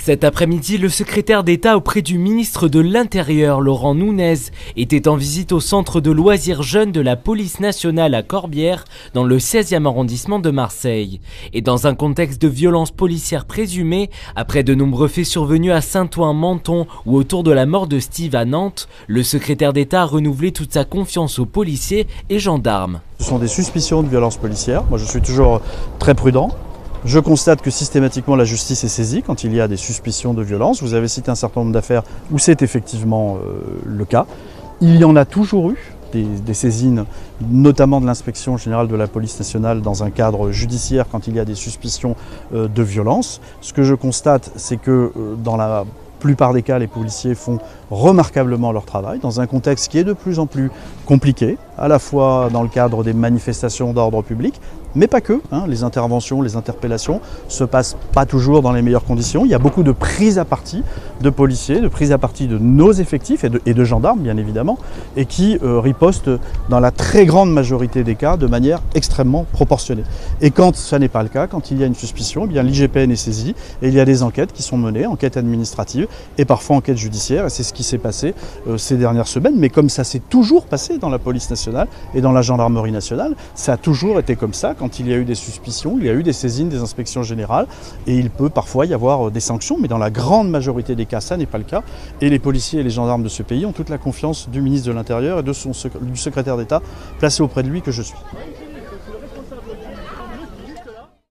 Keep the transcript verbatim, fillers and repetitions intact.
Cet après-midi, le secrétaire d'État auprès du ministre de l'Intérieur, Laurent Nunez, était en visite au centre de loisirs jeunes de la police nationale à Corbière, dans le seizième arrondissement de Marseille. Et dans un contexte de violence policière présumée, après de nombreux faits survenus à Saint-Ouen, Menton ou autour de la mort de Steve à Nantes, le secrétaire d'État a renouvelé toute sa confiance aux policiers et gendarmes. Ce sont des suspicions de violence policière. Moi, je suis toujours très prudent. Je constate que systématiquement la justice est saisie quand il y a des suspicions de violence. Vous avez cité un certain nombre d'affaires où c'est effectivement euh, le cas. Il y en a toujours eu des, des saisines, notamment de l'inspection générale de la police nationale dans un cadre judiciaire quand il y a des suspicions euh, de violence. Ce que je constate, c'est que euh, dans la plupart des cas, les policiers font remarquablement leur travail dans un contexte qui est de plus en plus compliqué, à la fois dans le cadre des manifestations d'ordre public, mais pas que. Hein, les interventions, les interpellations se passent pas toujours dans les meilleures conditions. Il y a beaucoup de prises à partie de policiers, de prises à partie de nos effectifs et de, et de gendarmes, bien évidemment, et qui euh, ripostent dans la très grande majorité des cas de manière extrêmement proportionnée. Et quand ça n'est pas le cas, quand il y a une suspicion, eh bien l'I G P N est saisi et il y a des enquêtes qui sont menées, enquêtes administratives et parfois enquêtes judiciaires. Et c'est ce qui s'est passé euh, ces dernières semaines. Mais comme ça s'est toujours passé dans la police nationale et dans la gendarmerie nationale, ça a toujours été comme ça. Quand il y a eu des suspicions, il y a eu des saisines des inspections générales et il peut parfois y avoir des sanctions, mais dans la grande majorité des cas, ça n'est pas le cas. Et les policiers et les gendarmes de ce pays ont toute la confiance du ministre de l'Intérieur et de son, du secrétaire d'État placé auprès de lui que je suis.